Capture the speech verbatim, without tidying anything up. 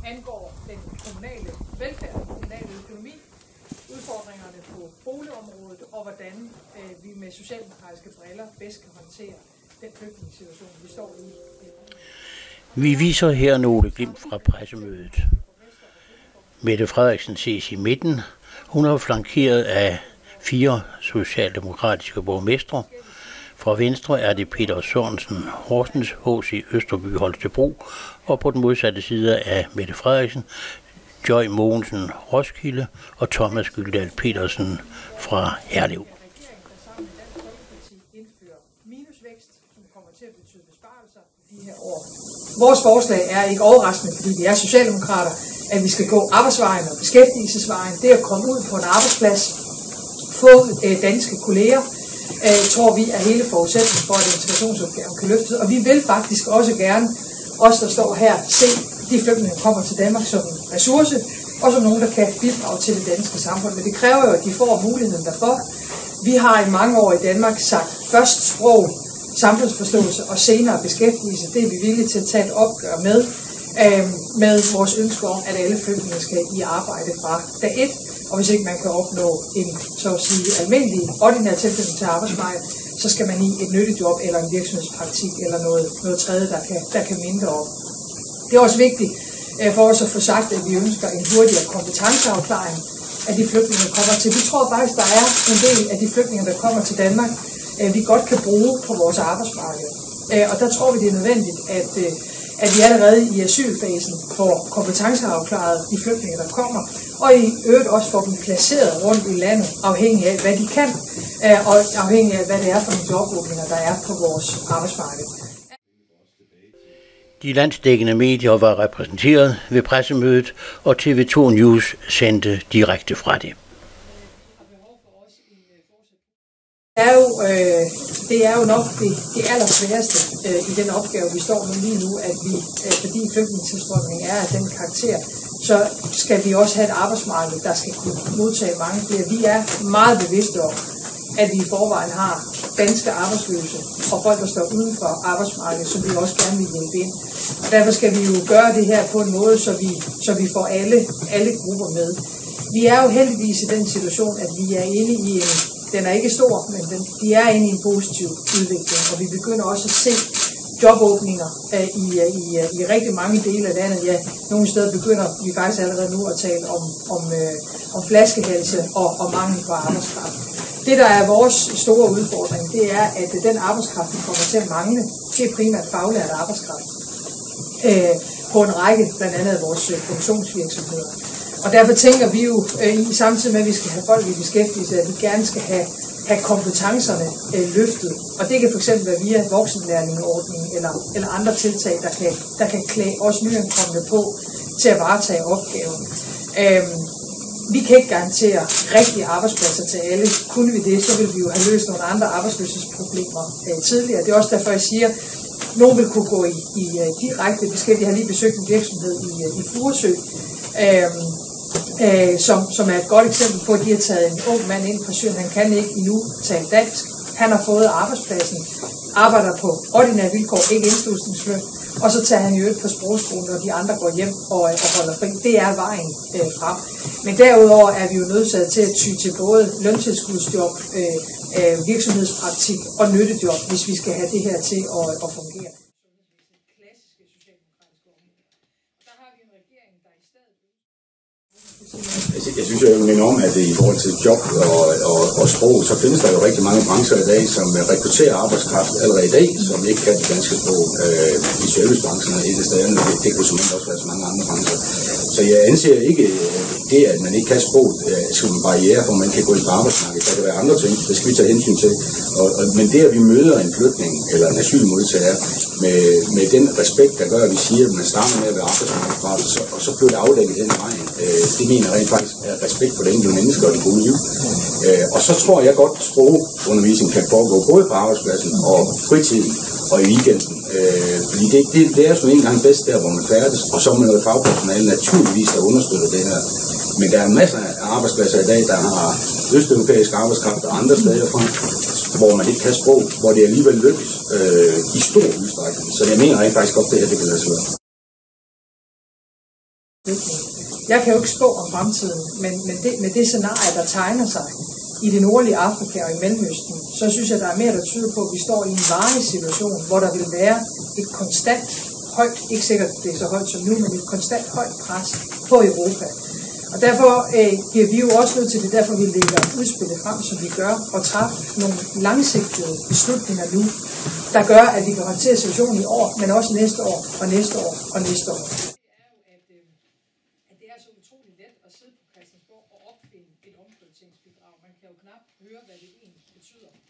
angår den kommunale velfærd, den kommunale økonomi, udfordringerne på boligområdet og hvordan øh, vi med socialdemokratiske briller bedst kan håndtere den flygtningssituation, vi står i. Vi viser her nogle glimt fra pressemødet. Mette Frederiksen ses i midten. Hun er flankeret af fire socialdemokratiske borgmestre. Fra venstre er det Peter Sørensen Horsens, H C Østerby Holstebro, og på den modsatte side af Mette Frederiksen, Joy Mogensen Roskilde og Thomas Gyldal Petersen fra Herlev. Vores forslag er ikke overraskende, fordi vi er socialdemokrater, at vi skal gå arbejdsvejen og beskæftigelsesvejen. Det at komme ud på en arbejdsplads, få øh, danske kolleger, øh, tror vi er hele forudsætningen for, at integrationsopgaven kan løftes. Og vi vil faktisk også gerne, os der står her, se de flygtninge, der kommer til Danmark som en ressource, og som nogen, der kan bidrage til det danske samfund. Men det kræver jo, at de får muligheden derfor. Vi har i mange år i Danmark sagt først sprog, samfundsforståelse og senere beskæftigelse. Det er vi villige til at tage et opgør med, øh, med vores ønske om, at alle flygtninge skal i arbejde fra dag et. Og hvis ikke man kan opnå en så at sige almindelig ordinær tilknytning til arbejdsmarkedet, så skal man i et nyttejob eller en virksomhedspraktik eller noget, noget tredje, der kan, der kan mindre op. Det er også vigtigt øh, for os at få sagt, at vi ønsker en hurtigere kompetenceafklaring af de flygtninge, der kommer til. Vi tror faktisk, der er en del af de flygtninge, der kommer til Danmark, vi godt kan bruge på vores arbejdsmarked. Og der tror vi, det er nødvendigt, at, at vi allerede i asylfasen får kompetenceafklaret de flygtninge, der kommer, og i øvrigt også får dem placeret rundt i landet, afhængig af, hvad de kan, og afhængig af, hvad det er for nogle jobåbninger, der er på vores arbejdsmarked. De landsdækkende medier var repræsenteret ved pressemødet, og T V to News sendte direkte fra det. Det er jo, øh, det er jo nok det, det allersværeste øh, i den opgave, vi står med lige nu, at vi, øh, fordi flygtningetilstrømning er af den karakter, så skal vi også have et arbejdsmarked, der skal kunne modtage mange flere. Vi er meget bevidste om, at vi i forvejen har danske arbejdsløse og folk, der står uden for arbejdsmarkedet, som vi også gerne vil hjælpe ind. Og derfor skal vi jo gøre det her på en måde, så vi, så vi får alle, alle grupper med. Vi er jo heldigvis i den situation, at vi er inde i en Den er ikke stor, men den, de er inde i en positiv udvikling, og vi begynder også at se jobåbninger uh, i, uh, i, uh, i rigtig mange dele af landet. Ja, nogle steder begynder vi faktisk allerede nu at tale om, om, uh, om flaskehalse og, og mangel på arbejdskraft. Det, der er vores store udfordring, det er, at den arbejdskraft, vi kommer til at mangle, det er primært faglært arbejdskraft uh, på en række, blandt andet af vores uh, produktionsvirksomheder. Og derfor tænker vi jo øh, i samtidig med, at vi skal have folk i beskæftigelse, at vi gerne skal have, have kompetencerne øh, løftet. Og det kan fx være via voksenlærlingeordningen eller, eller andre tiltag, der kan, der kan klæde os nyankomne på til at varetage opgaven. Øhm, vi kan ikke garantere rigtige arbejdspladser til alle. Kunne vi det, så ville vi jo have løst nogle andre arbejdsløshedsproblemer øh, tidligere. Det er også derfor, jeg siger, at nogen vil kunne gå i, i uh, direkte beskæftigelse. Jeg har lige besøgt en virksomhed i, uh, i Furesø, øhm, Øh, som, som er et godt eksempel på, at de har taget en ung mand ind fra Syrien. Han kan ikke endnu tale dansk. Han har fået arbejdspladsen, arbejder på ordinære vilkår, ikke indslusningsløn, og så tager han jo ud på sprogskolen, og de andre går hjem og, og holder fri. Det er vejen øh, frem. Men derudover er vi jo nødsaget til at ty til både løntilskudsjob, øh, øh, virksomhedspraktik og nyttejob, hvis vi skal have det her til at, at fungere. Jeg synes, jeg vil minde om, at i forhold til job og, og, og sprog, så findes der jo rigtig mange brancher i dag, som rekrutterer arbejdskraft allerede i dag, som ikke kan det danske sprog. Øh, I servicebranchen er et af stederne, det, det kunne simpelthen også være så mange andre brancher. Så jeg anser ikke det, at man ikke kan sprog, som en barriere for, at man kan gå ind på arbejdsmarkedet. Der kan være andre ting, det skal vi tage hensyn til. Og, og, men det, at vi møder en flygtning eller en asylmodtager med, med den respekt, der gør, at vi siger, at man starter med at være arbejdsmarkedsparat, og så, og så bliver det afdækket den vejen. Øh, det mener rent faktisk er respekt for det enkelte menneske og det gode liv. Øh, og så tror jeg godt, at sprogundervisning kan foregå både på arbejdspladsen og fritiden og i weekenden. Øh, fordi det, det, det er sådan en gang bedst der, hvor man færdes, og så med noget fagpersonale naturligvis, der understøtter det her. Men der er masser af arbejdspladser i dag, der har østeuropæisk arbejdskraft og andre steder fra, hvor man ikke kan sprog, hvor det alligevel lykkes øh, i stor udstrækning. Så jeg mener rent faktisk godt, det her det kan lade sig gøre. Jeg kan jo ikke spå om fremtiden, men med det, med det scenarie, der tegner sig i det nordlige Afrika og i Mellemøsten, så synes jeg, der er mere, der tyder på, at vi står i en varig situation, hvor der vil være et konstant højt, ikke sikkert det er så højt som nu, men et konstant højt pres på Europa. Og derfor øh, bliver vi jo også nødt til det, derfor vi lægger udspillet frem, som vi gør, og træffe nogle langsigtede beslutninger nu, der gør, at vi kan håndtere situationen i år, men også næste år, og næste år, og næste år. Det er så utrolig let at sidde på Christiansborg og opfinde et omprioriteringsbidrag. Man kan jo knap høre, hvad det egentlig betyder.